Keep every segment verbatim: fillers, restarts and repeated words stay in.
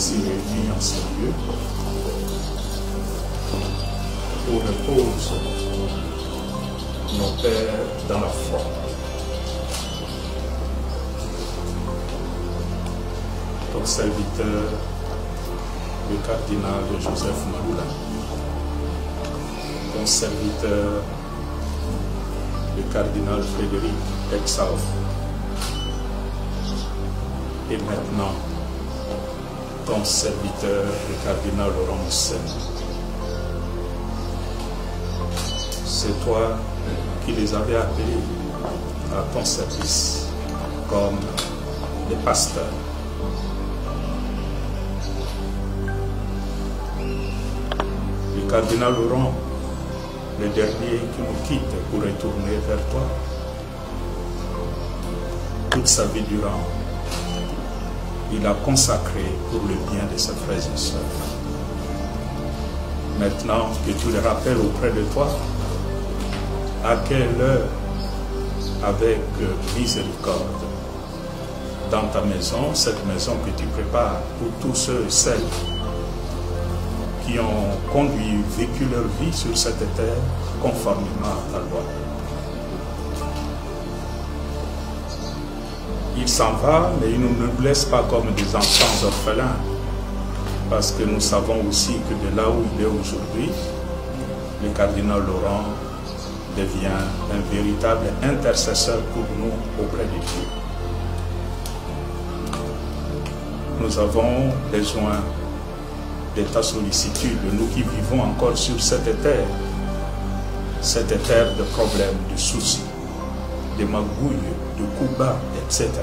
ici réunis en ce lieu où reposent nos pères dans la foi. Ton serviteur, le cardinal Joseph Maloula, ton serviteur, le cardinal Frédéric Exauf, et maintenant ton serviteur, le cardinal Laurent Moussel. C'est toi qui les avais appelés à ton service comme des pasteurs. Le cardinal Laurent, le dernier qui nous quitte pour retourner vers toi, toute sa vie durant, il a consacré pour le bien de ses frères et sœurs. Maintenant que tu le rappelles auprès de toi, à quelle heure, avec miséricorde, dans ta maison, cette maison que tu prépares pour tous ceux et celles qui ont conduit, vécu leur vie sur cette terre conformément à ta loi. Il s'en va, mais il ne nous laisse pas comme des enfants orphelins, parce que nous savons aussi que de là où il est aujourd'hui, le cardinal Laurent devient un véritable intercesseur pour nous auprès de Dieu. Nous avons besoin de ta sollicitude, nous qui vivons encore sur cette terre, cette terre de problèmes, de soucis, de magouilles, de coups bas, et cetera.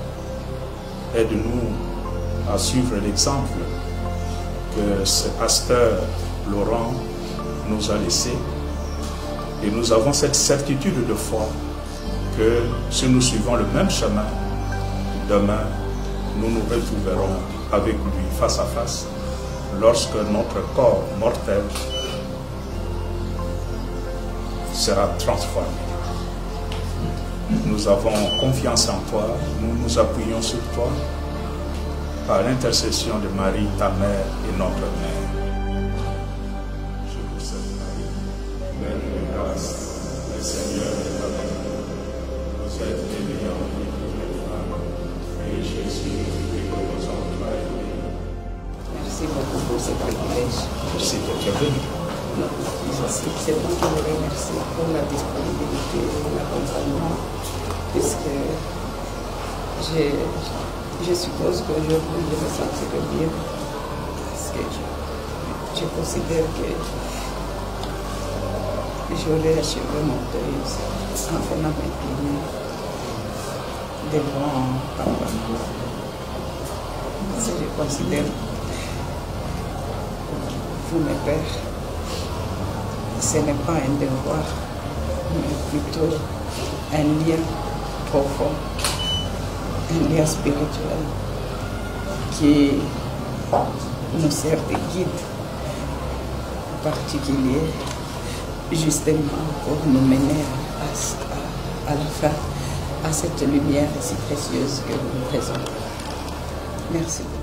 Aide-nous à suivre l'exemple que ce pasteur Laurent nous a laissé. Et nous avons cette certitude de foi que si nous suivons le même chemin, demain, nous nous retrouverons avec lui face à face lorsque notre corps mortel sera transformé. Nous avons confiance en toi, nous nous appuyons sur toi par l'intercession de Marie, ta mère et notre mère. Je vous salue Marie, Mère de grâce, le Seigneur est avec vous. Vous êtes bénie entre toutes les femmes, et Jésus, le fruit de vos entrailles, est béni. Merci beaucoup pour ce privilège. Merci d'être venu. C'est moi qui vous remercie pour la disponibilité et l'accompagnement, puisque je, je suppose qu'aujourd'hui je me sentirai bien, parce que je, je considère que j'aurais achevé mon deuil en venant m'incliner devant Papa. Parce que je considère vous, mes pères, ce n'est pas un devoir, mais plutôt un lien profond, un lien spirituel qui nous sert de guide particulier, justement pour nous mener à, à, à la fin, à cette lumière si précieuse que vous nous présentez. Merci beaucoup.